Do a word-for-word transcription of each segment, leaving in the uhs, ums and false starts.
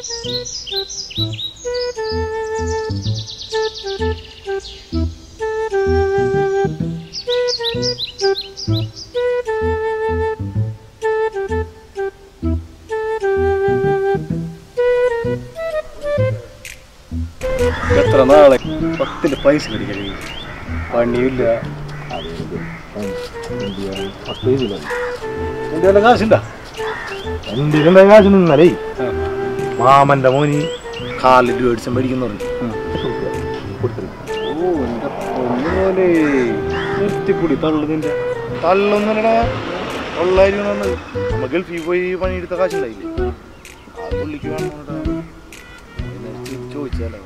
എത്ര നാളെ പത്തിന്റെ പൈസ മേടിക്കാൻ പണിയില്ല. പത്ത് പൈസ എന്റെ വല്ല കാശുണ്ടാ? എന്റെ എന്താ കാശ് നിന്നല്ലേ മാമന്റെ മോനി കാലിൽ മേടിച്ച മേടിക്കുന്ന പറഞ്ഞു. ഓ എന്റെ പൊന്നുപോലെ നിർത്തിക്കൂടി തള്ളുന്നില്ല. തള്ളൊന്നുമല്ലടാ, തൊള്ളായിരം വന്നത് നമ്മ ഗൾഫിൽ പോയി പണിയെടുത്ത കാശുണ്ടായില്ലേ, ആ പുള്ളിക്ക് വേണം ചോദിച്ചാലോ.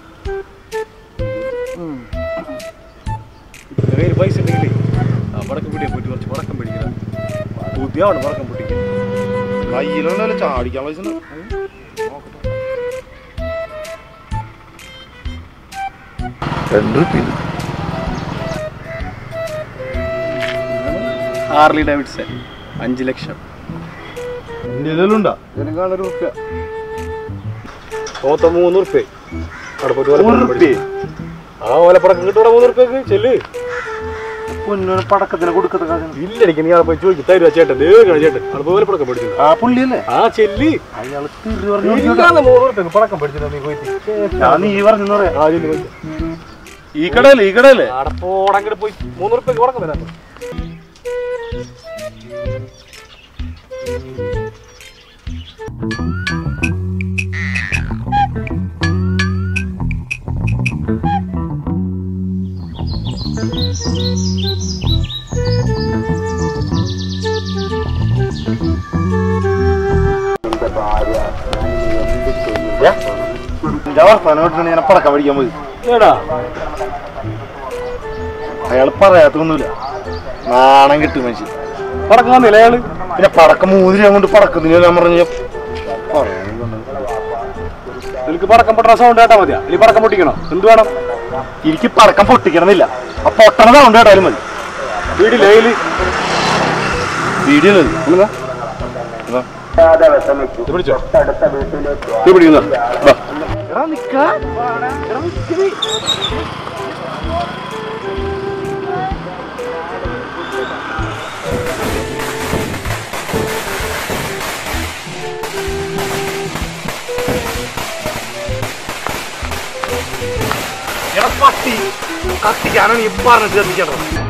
കയ്യിൽ പൈസ ഉണ്ടെങ്കിലേ ആ പടക്കം പിടിയാൻ പോയിട്ട് കുറച്ച് പടക്കം പിടിക്കണം. ബുദ്ധിയാണ് പടക്കം പൊട്ടിക്കാൻ. കയ്യിലുണ്ടല്ലോ ചാടിക്കാൻ പൈസ ഹാർലി ഡേവിഡ്സൺ അഞ്ചു ലക്ഷം ഉണ്ടാ ഇതിനെക്കാളൊരു റുപ്യ മൊത്തം മൂന്ന് റുപ്യ ആ ഓലപ്പടക്കം കിട്ടൂടെ മൂന്ന് റുപ്യക്ക് ചെല്ല്. പൊന്നൂന് പടക്കത്തിന് കൊടുക്കത്ത കാര്യം ഇല്ല. എനിക്ക് നീ പോയി ചോദിക്കും തരുവാ ചേട്ടൻ ചേട്ടൻ അവിടെ ഓലപ്പടക്കം പഠിച്ചില്ല ആ പുള്ളിയല്ലേ ആ ചെല്ലി അയാൾ മൂന്ന് റുപ്യക്ക് പടക്കം പഠിച്ചില്ല. നീ പോയിട്ട് നീ പറഞ്ഞു ആ ചെല്ലി ഈ കടയല്ലേ ഈ കടയല്ലേ അവിടെ പോടങ്ങോട്ട് പോയി മൂന്ന് റുപ്യക്ക് പടക്കം വരാൻ. പടക്കം പഠിക്കാൻ പോയി അയാൾ പറയാത്തൊന്നുമില്ല. നാണം കിട്ടും മനുഷ്യൻ. പടക്കം വന്നില്ല അയാള്. പിന്നെ പടക്കം മൂന്ന് രൂപ കൊണ്ട് പടക്കത്തിന് ഞാൻ പറഞ്ഞ എനിക്ക് പടക്കം പൊട്ടണ സൗണ്ട് കേട്ടാ മതിയാ? ഇനി പടക്കം പൊട്ടിക്കണോ? എന്ത് വേണം? എനിക്ക് പടക്കം പൊട്ടിക്കണമെന്നില്ല, ആ പൊട്ടണ സൗണ്ട് കേട്ടാലും മതി. വീടില്ലേ കയ്യില് വീഡിയോ പിടിച്ചോ പിടിക്കുന്ന പട്ടി കത്തിക്കാനാണ് ഈ പറഞ്ഞിട്ട് കത്തിക്കേണ്ടത്.